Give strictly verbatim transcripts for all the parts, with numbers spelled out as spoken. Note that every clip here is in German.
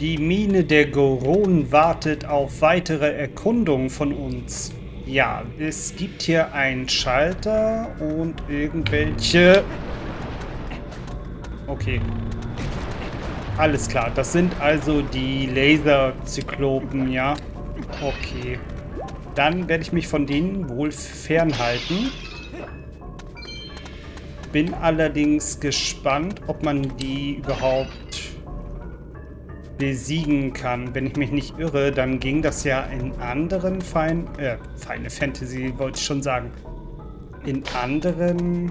Die Mine der Goron wartet auf weitere Erkundung von uns. Ja, es gibt hier einen Schalter und irgendwelche... Okay. Alles klar, das sind also die Laserzyklopen, ja. Okay. Dann werde ich mich von denen wohl fernhalten. Bin allerdings gespannt, ob man die überhaupt besiegen kann. Wenn ich mich nicht irre, dann ging das ja in anderen Fein äh, Final Fantasy, wollte ich schon sagen. In anderen...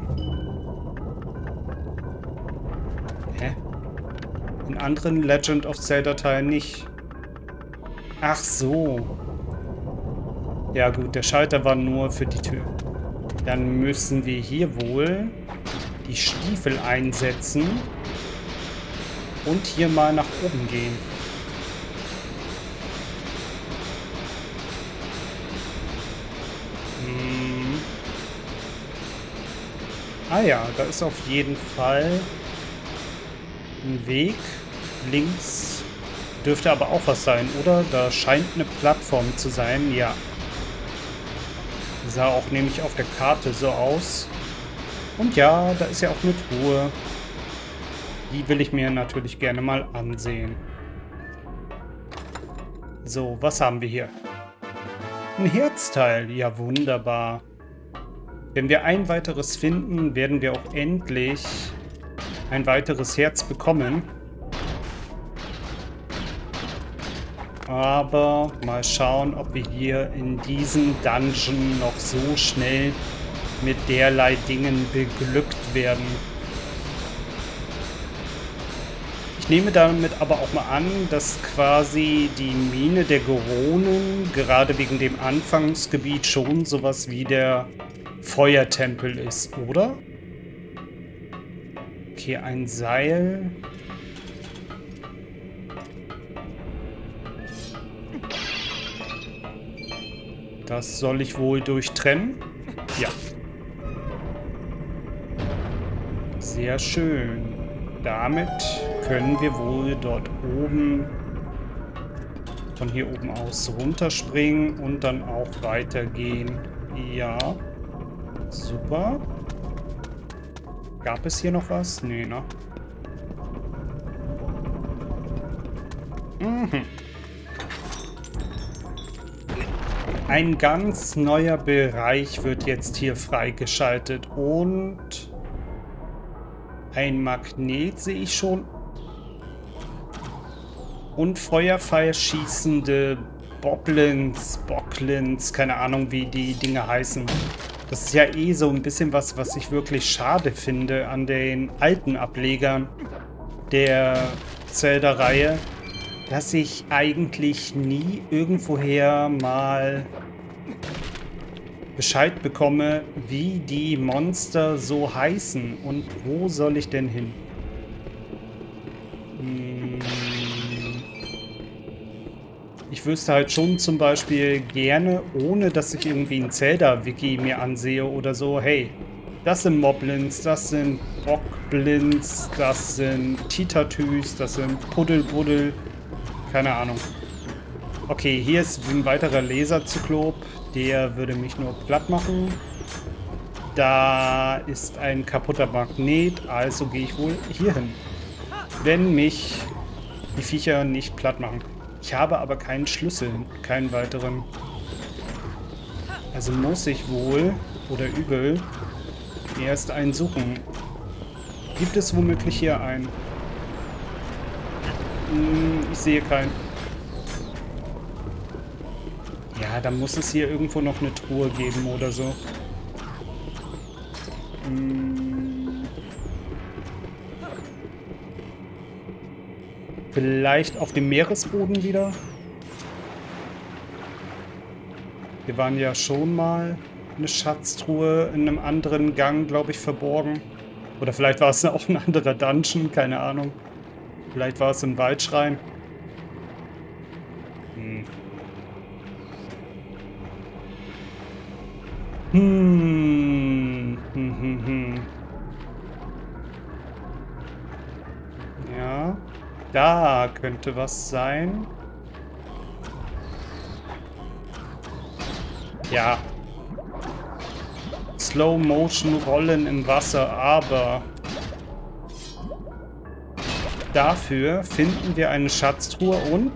Hä? In anderen Legend of Zelda-Teilen nicht. Ach so. Ja gut, der Schalter war nur für die Tür. Dann müssen wir hier wohl die Stiefel einsetzen und hier mal nach oben gehen. Hm. Ah ja, da ist auf jeden Fall ein Weg. Links dürfte aber auch was sein, oder? Da scheint eine Plattform zu sein, ja. Sah auch nämlich auf der Karte so aus. Und ja, da ist ja auch eine Truhe. Die will ich mir natürlich gerne mal ansehen. So, was haben wir hier? Ein Herzteil. Ja, wunderbar. Wenn wir ein weiteres finden, werden wir auch endlich ein weiteres Herz bekommen. Aber mal schauen, ob wir hier in diesem Dungeon noch so schnell mit derlei Dingen beglückt werden. Ich nehme damit aber auch mal an, dass quasi die Mine der Goronen gerade wegen dem Anfangsgebiet schon sowas wie der Feuertempel ist, oder? Okay, ein Seil. Das soll ich wohl durchtrennen? Ja. Sehr schön. Damit können wir wohl dort oben von hier oben aus runterspringen und dann auch weitergehen. Ja. Super. Gab es hier noch was? Nee, ne? Mhm. Ein ganz neuer Bereich wird jetzt hier freigeschaltet und ein Magnet sehe ich schon. Und Feuerpfeil schießende Boblins, Bocklins, keine Ahnung, wie die Dinge heißen. Das ist ja eh so ein bisschen was, was ich wirklich schade finde an den alten Ablegern der Zelda-Reihe, dass ich eigentlich nie irgendwoher mal Bescheid bekomme, wie die Monster so heißen und wo soll ich denn hin? Hm. Ich wüsste halt schon zum Beispiel gerne, ohne dass ich irgendwie ein Zelda-Wiki mir ansehe oder so, hey, das sind Moblins, das sind Bockblins, das sind Titatüs, das sind Puddelbuddel, keine Ahnung. Okay, hier ist ein weiterer Laserzyklop, der würde mich nur platt machen. Da ist ein kaputter Magnet, also gehe ich wohl hier hin, wenn mich die Viecher nicht platt machen. Ich habe aber keinen Schlüssel, keinen weiteren. Also muss ich wohl, oder übel, erst einen suchen. Gibt es womöglich hier einen? Hm, ich sehe keinen. Ja, dann muss es hier irgendwo noch eine Truhe geben oder so. Hm. Vielleicht auf dem Meeresboden wieder? Wir waren ja schon mal eine Schatztruhe in einem anderen Gang, glaube ich, verborgen. Oder vielleicht war es auch ein anderer Dungeon, keine Ahnung. Vielleicht war es im Waldschrein. Hm. Hm. Hm, hm, hm. Ja. Da könnte was sein. Ja. Slow Motion Rollen im Wasser, aber dafür finden wir eine Schatztruhe und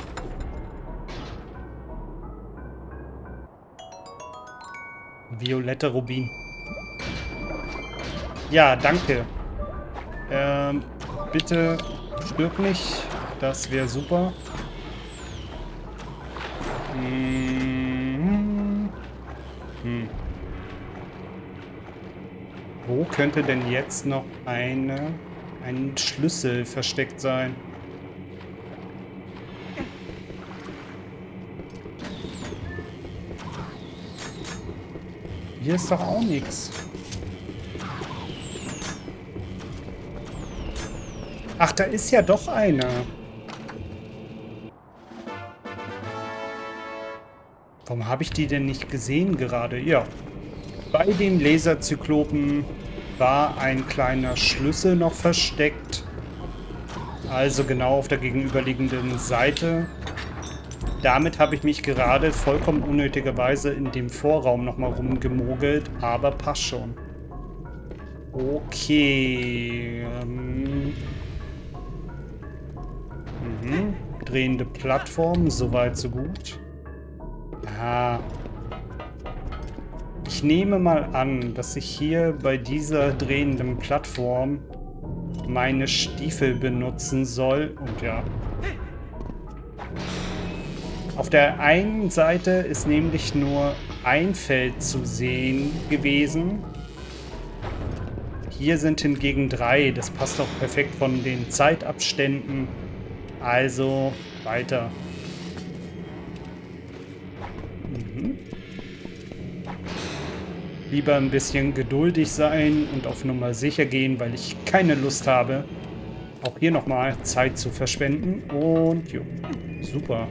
violette Rubin. Ja, danke. Ähm, bitte stirb nicht. Das wäre super. Hm. Hm. Wo könnte denn jetzt noch eine, ein Schlüssel versteckt sein? Hier ist doch auch nichts. Ach, da ist ja doch einer. Warum habe ich die denn nicht gesehen gerade? Ja. Bei den Laserzyklopen war ein kleiner Schlüssel noch versteckt. Also genau auf der gegenüberliegenden Seite. Damit habe ich mich gerade vollkommen unnötigerweise in dem Vorraum nochmal rumgemogelt, aber passt schon. Okay. Ähm. Mhm. Drehende Plattform, soweit so gut. Ja. Ich nehme mal an, dass ich hier bei dieser drehenden Plattform meine Stiefel benutzen soll. Und ja. Auf der einen Seite ist nämlich nur ein Feld zu sehen gewesen. Hier sind hingegen drei. Das passt auch perfekt von den Zeitabständen. Also weiter. Mhm. Lieber ein bisschen geduldig sein und auf Nummer sicher gehen, weil ich keine Lust habe, auch hier nochmal Zeit zu verschwenden. Und jo, super.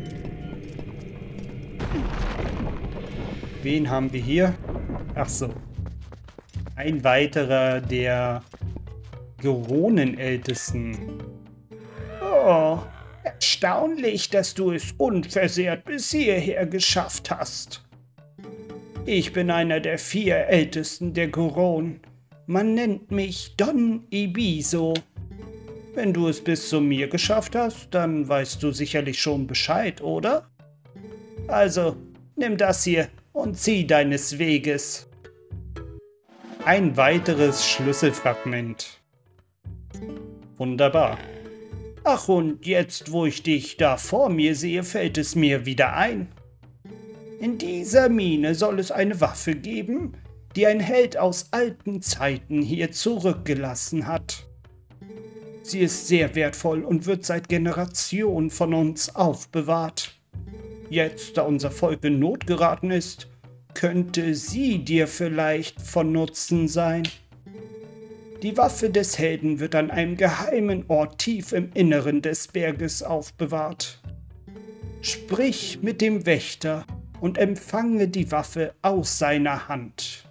Wen haben wir hier? Ach so. Ein weiterer der Goronenältesten. Oh, erstaunlich, dass du es unversehrt bis hierher geschafft hast. Ich bin einer der vier Ältesten der Goronen. Man nennt mich Don Ibiso. Wenn du es bis zu mir geschafft hast, dann weißt du sicherlich schon Bescheid, oder? Also, nimm das hier und zieh deines Weges. Ein weiteres Schlüsselfragment. Wunderbar. Ach, und jetzt, wo ich dich da vor mir sehe, fällt es mir wieder ein. In dieser Mine soll es eine Waffe geben, die ein Held aus alten Zeiten hier zurückgelassen hat. Sie ist sehr wertvoll und wird seit Generationen von uns aufbewahrt. Jetzt, da unser Volk in Not geraten ist, könnte sie dir vielleicht von Nutzen sein. Die Waffe des Helden wird an einem geheimen Ort tief im Inneren des Berges aufbewahrt. Sprich mit dem Wächter und empfange die Waffe aus seiner Hand.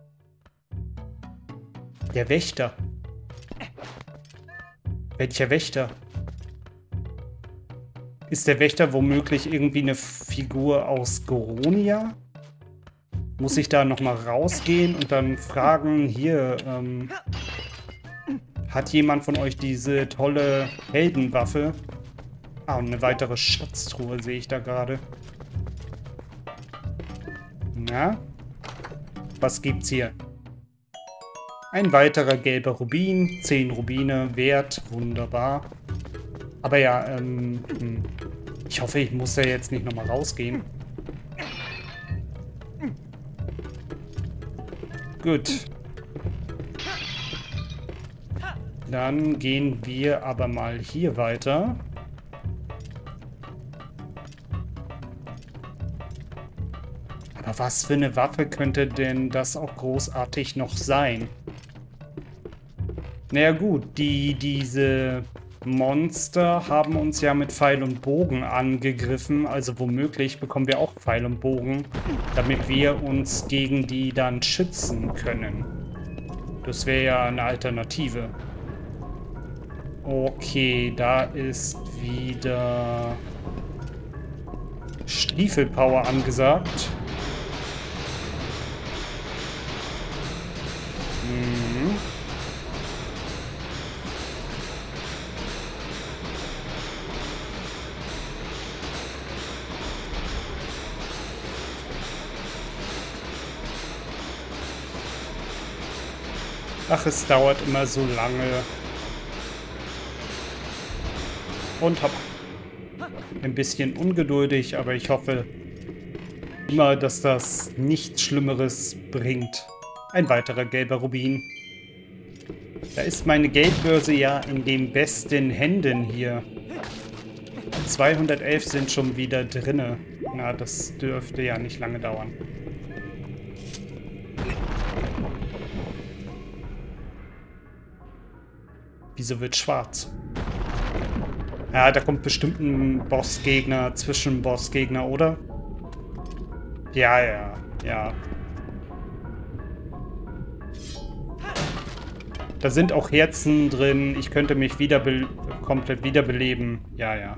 Der Wächter. Welcher Wächter? Ist der Wächter womöglich irgendwie eine Figur aus Goronia? Muss ich da nochmal rausgehen und dann fragen, hier, ähm, hat jemand von euch diese tolle Heldenwaffe? Ah, und eine weitere Schatztruhe sehe ich da gerade. Na? Was gibt's hier? Ein weiterer gelber Rubin. zehn Rubine wert. Wunderbar. Aber ja, ähm, hm. ich hoffe, ich muss da jetzt nicht nochmal rausgehen. Gut. Dann gehen wir aber mal hier weiter. Aber was für eine Waffe könnte denn das auch großartig noch sein? Naja gut, die, diese Monster haben uns ja mit Pfeil und Bogen angegriffen. Also womöglich bekommen wir auch Pfeil und Bogen, damit wir uns gegen die dann schützen können. Das wäre ja eine Alternative. Okay, da ist wieder Stiefelpower angesagt. Mhm. Ach, es dauert immer so lange. Und hopp. Ein bisschen ungeduldig, aber ich hoffe immer, dass das nichts Schlimmeres bringt. Ein weiterer gelber Rubin. Da ist meine Geldbörse ja in den besten Händen hier. zweihundertelf sind schon wieder drinne. Na, das dürfte ja nicht lange dauern. Wieso wird schwarz? Ja, da kommt bestimmt ein Bossgegner, Zwischenbossgegner, oder? Ja, ja, ja. Da sind auch Herzen drin. Ich könnte mich wieder komplett wiederbeleben. Ja, ja.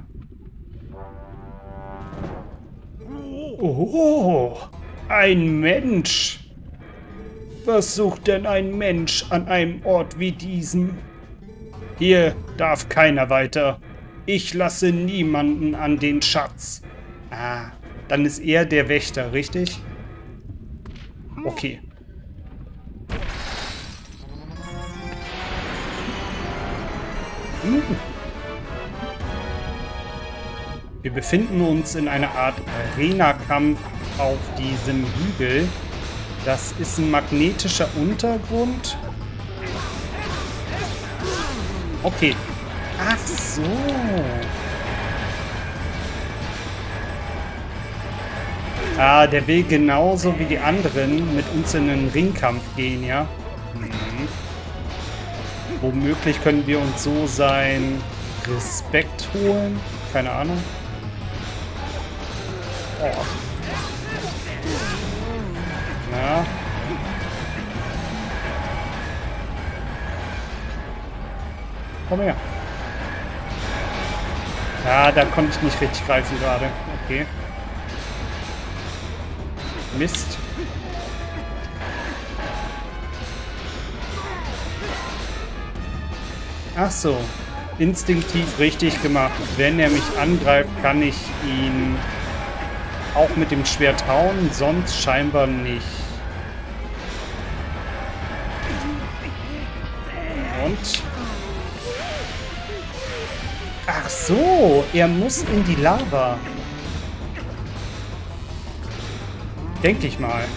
Oh, ein Mensch. Was sucht denn ein Mensch an einem Ort wie diesem? Hier darf keiner weiter. Ich lasse niemanden an den Schatz. Ah, dann ist er der Wächter, richtig? Okay. Hm. Wir befinden uns in einer Art Arena-Kampf auf diesem Hügel. Das ist ein magnetischer Untergrund. Okay. Ach so. Ah, der will genauso wie die anderen mit uns in einen Ringkampf gehen, ja? Mhm. Womöglich können wir uns so seinen Respekt holen. Keine Ahnung. Oh. Ja. Komm her. Ja, da konnte ich nicht richtig greifen gerade. Okay. Mist. Ach so. Instinktiv richtig gemacht. Wenn er mich angreift, kann ich ihn auch mit dem Schwert hauen, sonst scheinbar nicht. Und... Ach so, er muss in die Lava. Denke ich mal.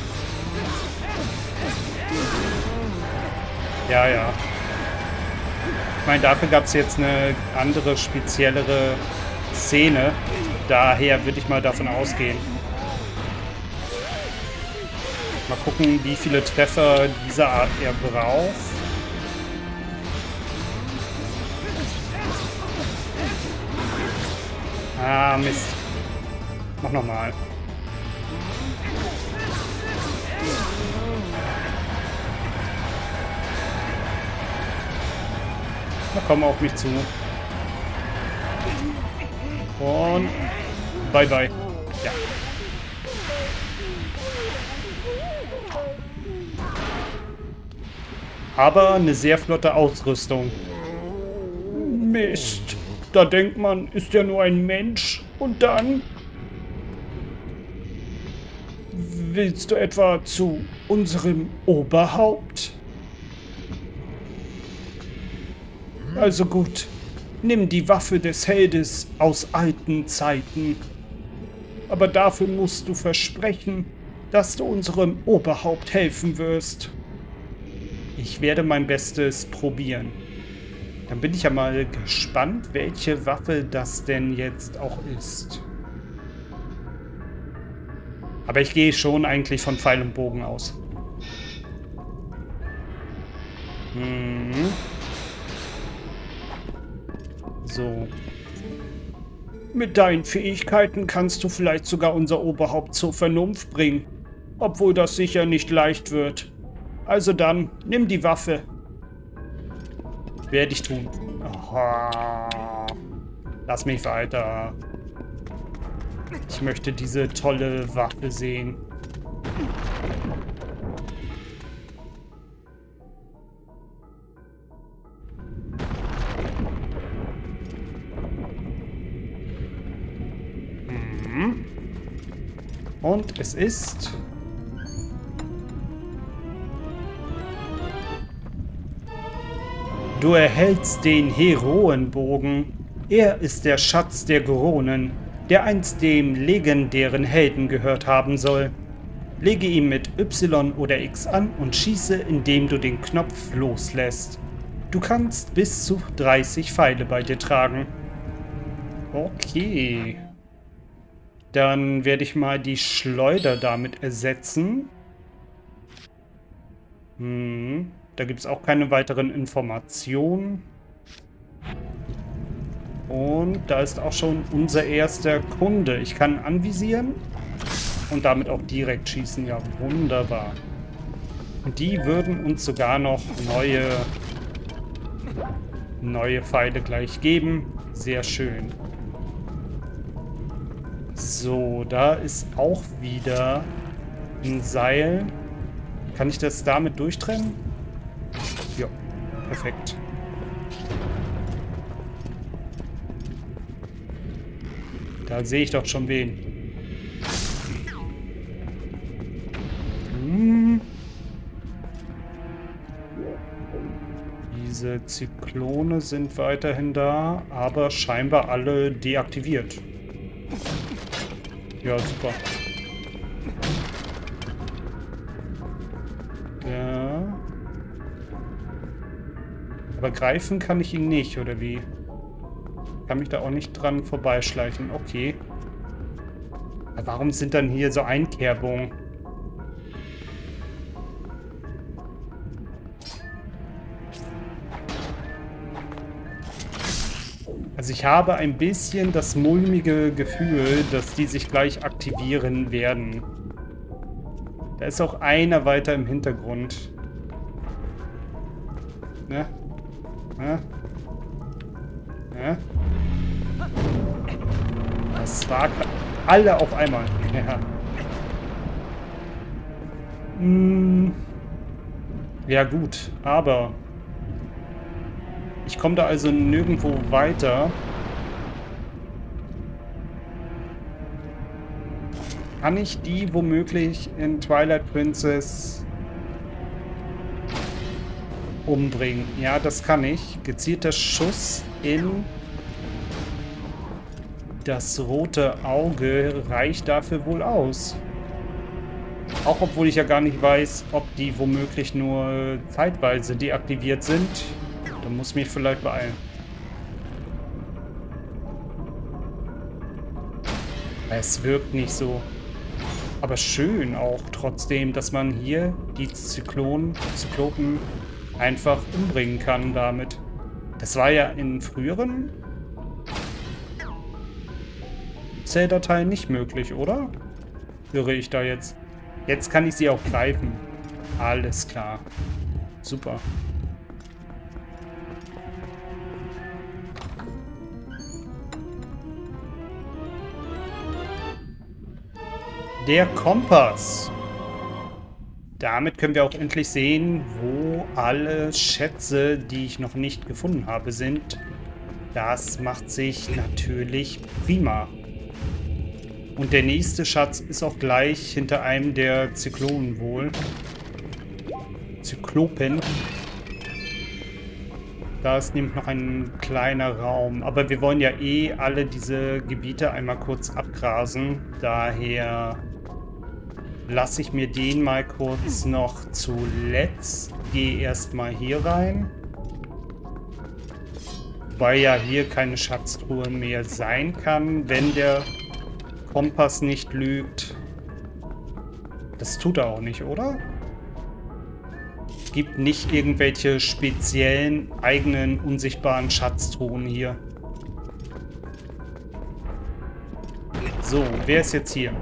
Ja, ja. Ich meine, dafür gab es jetzt eine andere, speziellere Szene. Daher würde ich mal davon ausgehen. Mal gucken, wie viele Treffer dieser Art er braucht. Ah, Mist. Mach nochmal. Na komm auf mich zu. Und bye bye. Ja. Aber eine sehr flotte Ausrüstung. Mist. Da denkt man, ist ja nur ein Mensch. Und dann? Willst du etwa zu unserem Oberhaupt? Also gut, nimm die Waffe des Heldes aus alten Zeiten. Aber dafür musst du versprechen, dass du unserem Oberhaupt helfen wirst. Ich werde mein Bestes probieren. Dann bin ich ja mal gespannt, welche Waffe das denn jetzt auch ist. Aber ich gehe schon eigentlich von Pfeil und Bogen aus. Hm. So. Mit deinen Fähigkeiten kannst du vielleicht sogar unser Oberhaupt zur Vernunft bringen. Obwohl das sicher nicht leicht wird. Also dann, nimm die Werde ich tun. Oh. Oh, lass mich weiter. Ich möchte diese tolle Waffe sehen. Mhm. Und es ist... Du erhältst den Heroenbogen. Er ist der Schatz der Goronen, der einst dem legendären Helden gehört haben soll. Lege ihn mit Y oder X an und schieße, indem du den Knopf loslässt. Du kannst bis zu dreißig Pfeile bei dir tragen. Okay. Dann werde ich mal die Schleuder damit ersetzen. Hm. Da gibt es auch keine weiteren Informationen. Und da ist auch schon unser erster Kunde. Ich kann anvisieren und damit auch direkt schießen. Ja, wunderbar. Und die würden uns sogar noch neue, neue Pfeile gleich geben. Sehr schön. So, da ist auch wieder ein Seil. Kann ich das damit durchtrennen? Ja, perfekt. Da sehe ich doch schon wen. Hm. Diese Zyklone sind weiterhin da, aber scheinbar alle deaktiviert. Ja, super. Ja. Aber greifen kann ich ihn nicht, oder wie? Kann mich da auch nicht dran vorbeischleichen. Okay. Aber warum sind dann hier so Einkerbungen? Also ich habe ein bisschen das mulmige Gefühl, dass die sich gleich aktivieren werden. Da ist auch einer weiter im Hintergrund. Ne? Ne? Ne? Das war alle auf einmal. Ja. Hm. Ja gut, aber ich komme da also nirgendwo weiter. Kann ich die womöglich in Twilight Princess umbringen? Ja, das kann ich. Gezielter Schuss in das rote Auge reicht dafür wohl aus. Auch obwohl ich ja gar nicht weiß, ob die womöglich nur zeitweise deaktiviert sind. Da muss ich mich vielleicht beeilen. Es wirkt nicht so. Aber schön auch trotzdem, dass man hier die Zyklon, Zyklopen einfach umbringen kann damit. Das war ja in früheren Zelda-Teilen nicht möglich, oder? Irre ich da jetzt? Jetzt kann ich sie auch greifen. Alles klar. Super. Der Kompass. Damit können wir auch endlich sehen, wo alle Schätze, die ich noch nicht gefunden habe, sind. Das macht sich natürlich prima. Und der nächste Schatz ist auch gleich hinter einem der Zyklonen wohl. Zyklopen. Da ist nämlich noch ein kleiner Raum. Aber wir wollen ja eh alle diese Gebiete einmal kurz abgrasen. Daher lasse ich mir den mal kurz noch zuletzt. Gehe erstmal hier rein. Weil ja hier keine Schatztruhe mehr sein kann, wenn der Kompass nicht lügt. Das tut er auch nicht, oder? Es gibt nicht irgendwelche speziellen, eigenen, unsichtbaren Schatztruhen hier. So, wer ist jetzt hier?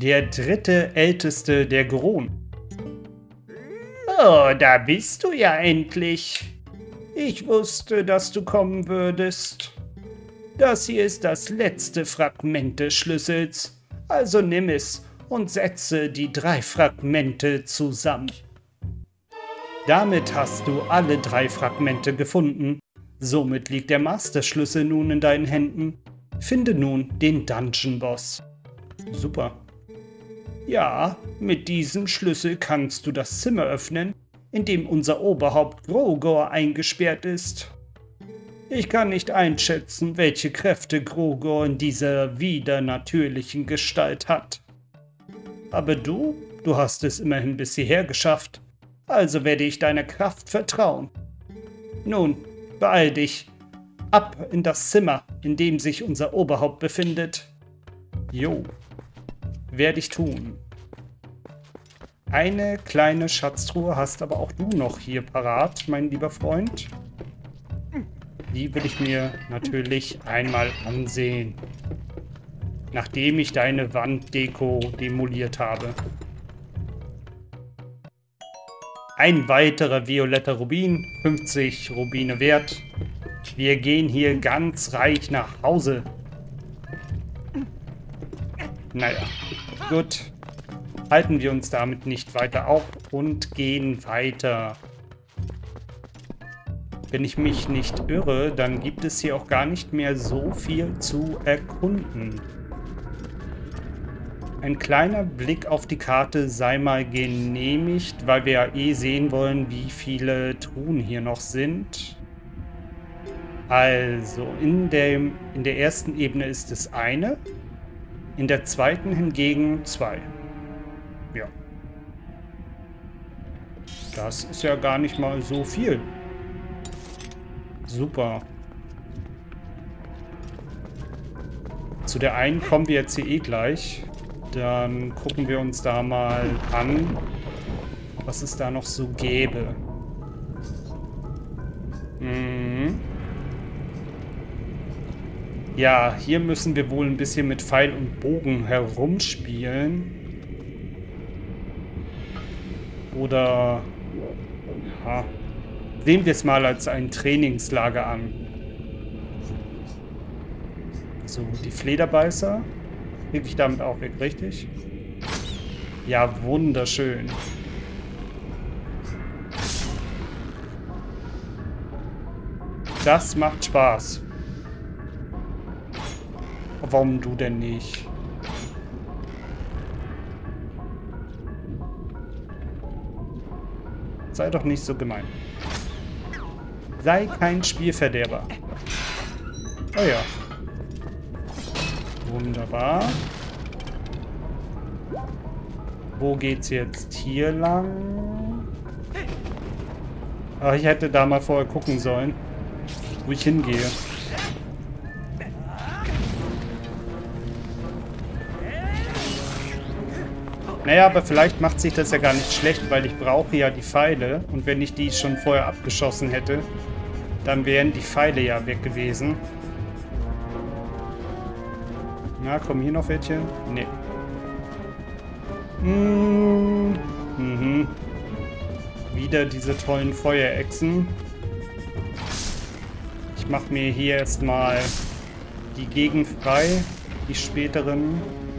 der dritte Älteste der Goron. Oh, da bist du ja endlich. Ich wusste, dass du kommen würdest. Das hier ist das letzte Fragment des Schlüssels. Also nimm es und setze die drei Fragmente zusammen. Damit hast du alle drei Fragmente gefunden. Somit liegt der Master-Schlüssel nun in deinen Händen. Finde nun den Dungeon-Boss. Super. Ja, mit diesem Schlüssel kannst du das Zimmer öffnen, in dem unser Oberhaupt Grogor eingesperrt ist. Ich kann nicht einschätzen, welche Kräfte Grogor in dieser widernatürlichen Gestalt hat. Aber du, du hast es immerhin bis hierher geschafft, also werde ich deiner Kraft vertrauen. Nun, beeil dich. Ab in das Zimmer, in dem sich unser Oberhaupt befindet. Jo, werde ich tun. Eine kleine Schatztruhe hast aber auch du noch hier parat, mein lieber Freund. Die will ich mir natürlich einmal ansehen, nachdem ich deine Wanddeko demoliert habe. Ein weiterer violetter Rubin, fünfzig Rubine wert. Wir gehen hier ganz reich nach Hause. Naja, gut. Halten wir uns damit nicht weiter auf und gehen weiter. Wenn ich mich nicht irre, dann gibt es hier auch gar nicht mehr so viel zu erkunden. Ein kleiner Blick auf die Karte sei mal genehmigt, weil wir ja eh sehen wollen, wie viele Truhen hier noch sind. Also, in der, in der ersten Ebene ist es eine, in der zweiten hingegen zwei. Ja. Das ist ja gar nicht mal so viel. Super. Zu der einen kommen wir jetzt hier eh gleich. Dann gucken wir uns da mal an, was es da noch so gäbe. Mhm. Ja, hier müssen wir wohl ein bisschen mit Pfeil und Bogen herumspielen. Oder... Ja, sehen wir es mal als ein Trainingslager an. So, die Flederbeißer. Kriege ich damit auch weg, richtig? Ja, wunderschön. Das macht Spaß. Warum du denn nicht? Sei doch nicht so gemein. Sei kein Spielverderber. Oh ja. Wunderbar. Wo geht's jetzt hier lang? Ach, ich hätte da mal vorher gucken sollen, wo ich hingehe. Naja, aber vielleicht macht sich das ja gar nicht schlecht, weil ich brauche ja die Pfeile. Und wenn ich die schon vorher abgeschossen hätte, dann wären die Pfeile ja weg gewesen. Na, kommen hier noch welche? Nee. Mmh. Mhm. Wieder diese tollen Feuerechsen. Ich mache mir hier erstmal die Gegend frei, die späteren.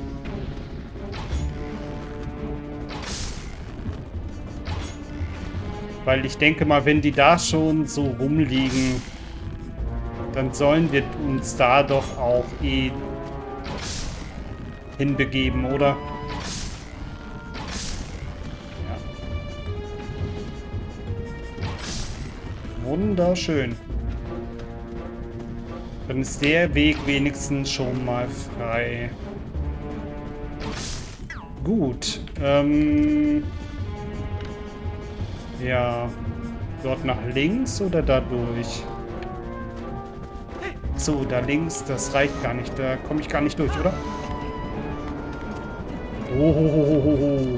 Weil ich denke mal, wenn die da schon so rumliegen, dann sollen wir uns da doch auch eh hinbegeben, oder? Ja. Wunderschön. Dann ist der Weg wenigstens schon mal frei. Gut. Ähm... Ja, dort nach links oder da durch? So, da links, das reicht gar nicht. Da komme ich gar nicht durch, oder? Oh,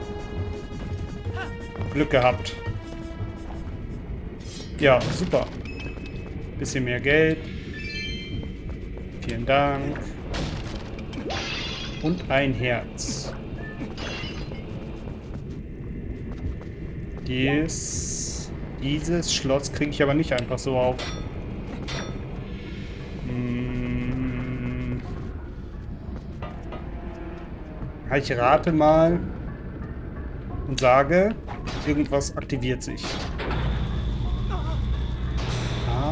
Glück gehabt. Ja, super. Bisschen mehr Geld. Vielen Dank. Und ein Herz. Dies, dieses Schloss kriege ich aber nicht einfach so auf. Hm. Ich rate mal und sage, irgendwas aktiviert sich. Ah.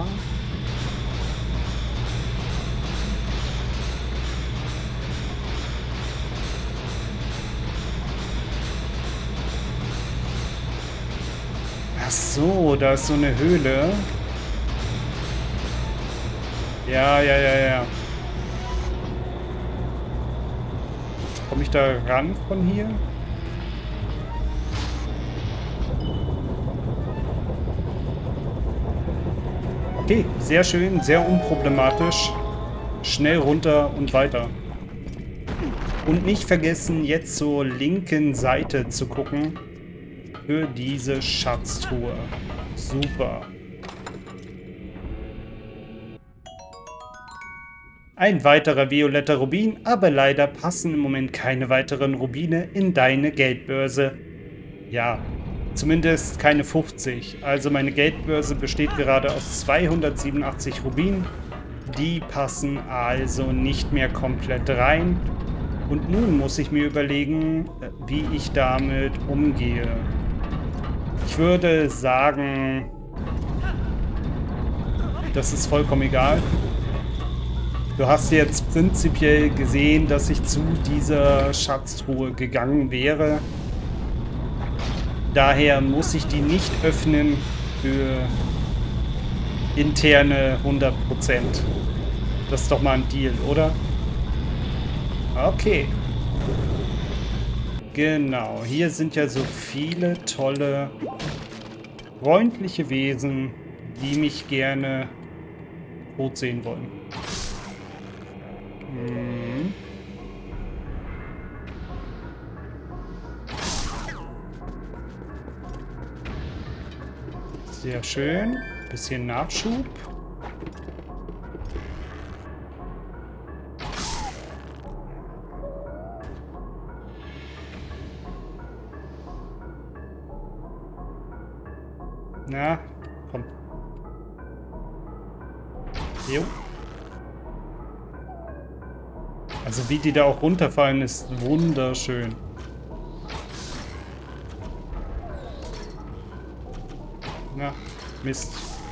Ach so, da ist so eine Höhle. Ja, ja, ja, ja. Komme ich da ran von hier? Okay, sehr schön, sehr unproblematisch. Schnell runter und weiter. Und nicht vergessen, jetzt zur linken Seite zu gucken für diese Schatztruhe. Super. Ein weiterer violetter Rubin, aber leider passen im Moment keine weiteren Rubine in deine Geldbörse. Ja, zumindest keine fünfzig. Also meine Geldbörse besteht gerade aus zweihundertsiebenundachtzig Rubinen. Die passen also nicht mehr komplett rein. Und nun muss ich mir überlegen, wie ich damit umgehe. Ich würde sagen, das ist vollkommen egal. Du hast jetzt prinzipiell gesehen, dass ich zu dieser Schatztruhe gegangen wäre. Daher muss ich die nicht öffnen für interne hundert Prozent. Das ist doch mal ein Deal, oder? Okay. Genau, hier sind ja so viele tolle, freundliche Wesen, die mich gerne tot sehen wollen. Hm. Sehr schön. Bisschen Nachschub. Na, komm. Jo. Also wie die da auch runterfallen, ist wunderschön. Na, Mist.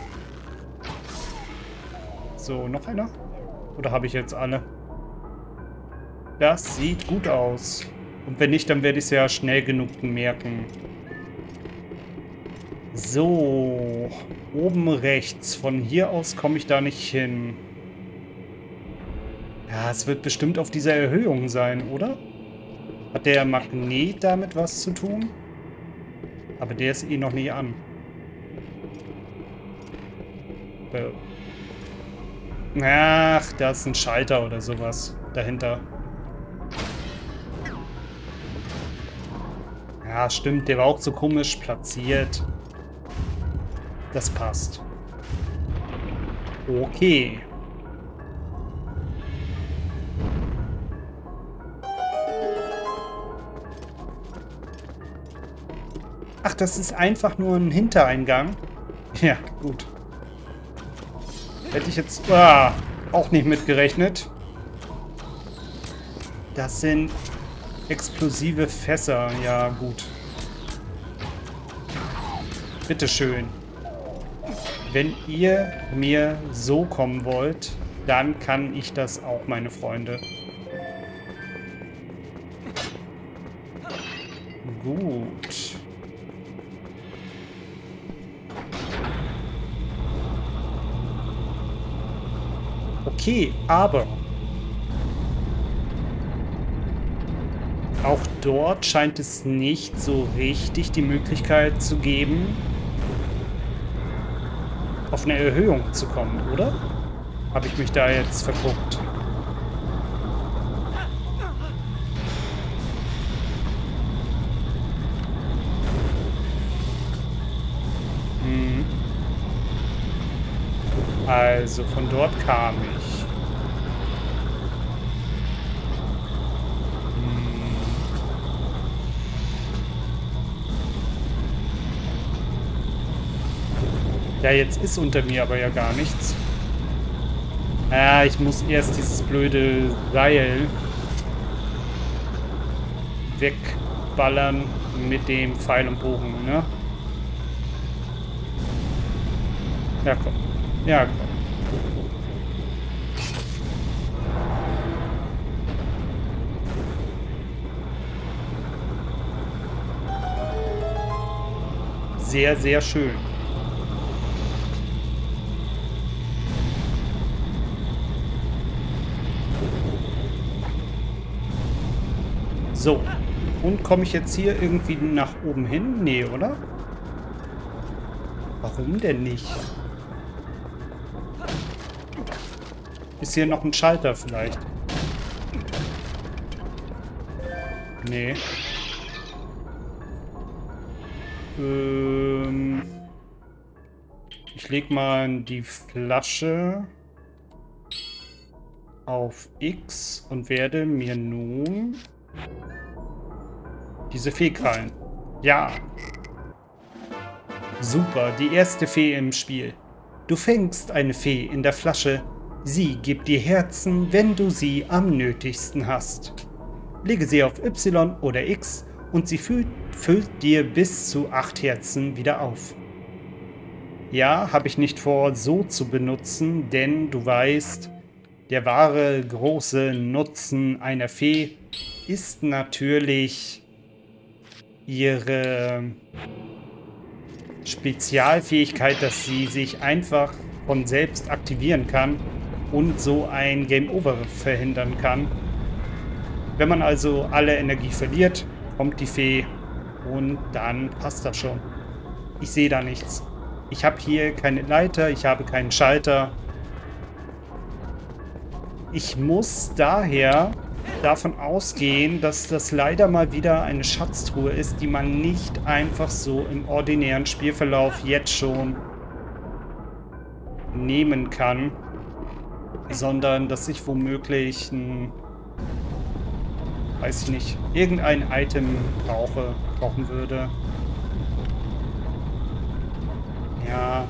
So, noch einer? Oder habe ich jetzt alle? Das sieht gut aus. Und wenn nicht, dann werde ich es ja schnell genug merken. So, oben rechts. Von hier aus komme ich da nicht hin. Ja, es wird bestimmt auf dieser Erhöhung sein, oder? Hat der Magnet damit was zu tun? Aber der ist eh noch nie an. Ach, da ist ein Schalter oder sowas dahinter. Ja, stimmt, der war auch so komisch platziert. Das passt. Okay. Ach, das ist einfach nur ein Hintereingang. Ja, gut. Hätte ich jetzt ah, auch nicht mitgerechnet. Das sind explosive Fässer. Ja, gut. Bitteschön. Wenn ihr mir so kommen wollt, dann kann ich das auch, meine Freunde. Gut. Okay, aber auch dort scheint es nicht so richtig die Möglichkeit zu geben, auf eine Erhöhung zu kommen, oder? Habe ich mich da jetzt verguckt? Hm. Also von dort kam ich. Ja, jetzt ist unter mir aber ja gar nichts. Ja, ich muss erst dieses blöde Seil wegballern mit dem Pfeil und Bogen, ne? Ja, komm. Ja, komm. Sehr, sehr schön. So. Und komme ich jetzt hier irgendwie nach oben hin? Nee, oder? Warum denn nicht? Ist hier noch ein Schalter vielleicht? Nee. Ähm... Ich leg mal die Flasche auf X und werde mir nun diese Fee krallen. Ja. Super, die erste Fee im Spiel. Du fängst eine Fee in der Flasche. Sie gibt dir Herzen, wenn du sie am nötigsten hast. Lege sie auf Y oder X und sie füllt, füllt dir bis zu acht Herzen wieder auf. Ja, habe ich nicht vor, so zu benutzen, denn du weißt, der wahre große Nutzen einer Fee ist natürlich ihre Spezialfähigkeit, dass sie sich einfach von selbst aktivieren kann und so ein Game Over verhindern kann. Wenn man also alle Energie verliert, kommt die Fee und dann passt das schon. Ich sehe da nichts. Ich habe hier keine Leiter, ich habe keinen Schalter. Ich muss daher davon ausgehen, dass das leider mal wieder eine Schatztruhe ist, die man nicht einfach so im ordinären Spielverlauf jetzt schon nehmen kann, sondern dass ich womöglich ein, weiß ich nicht, irgendein Item brauche, brauchen würde. Ja,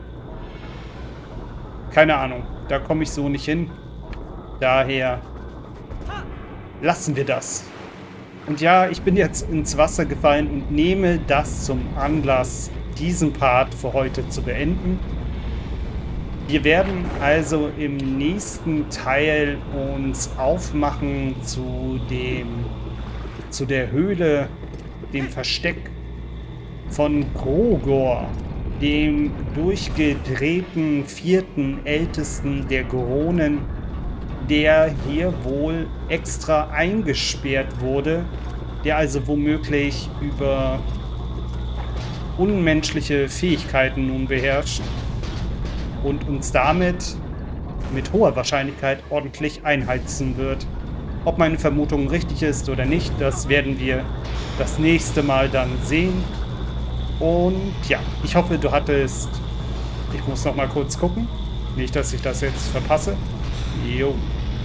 keine Ahnung, da komme ich so nicht hin. Daher lassen wir das. Und ja, ich bin jetzt ins Wasser gefallen und nehme das zum Anlass, diesen Part für heute zu beenden. Wir werden also im nächsten Teil uns aufmachen zu dem, zu der Höhle, dem Versteck von Grogor, dem durchgedrehten vierten Ältesten der Goronen, der hier wohl extra eingesperrt wurde, der also womöglich über unmenschliche Fähigkeiten nun beherrscht und uns damit mit hoher Wahrscheinlichkeit ordentlich einheizen wird. Ob meine Vermutung richtig ist oder nicht, das werden wir das nächste Mal dann sehen. Und ja, ich hoffe, du hattest... Ich muss noch mal kurz gucken. Nicht, dass ich das jetzt verpasse. Jo.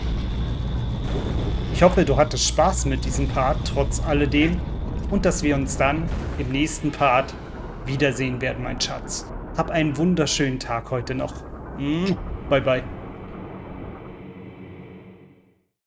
Ich hoffe, du hattest Spaß mit diesem Part, trotz alledem. Und dass wir uns dann im nächsten Part wiedersehen werden, mein Schatz. Hab einen wunderschönen Tag heute noch. Bye, bye.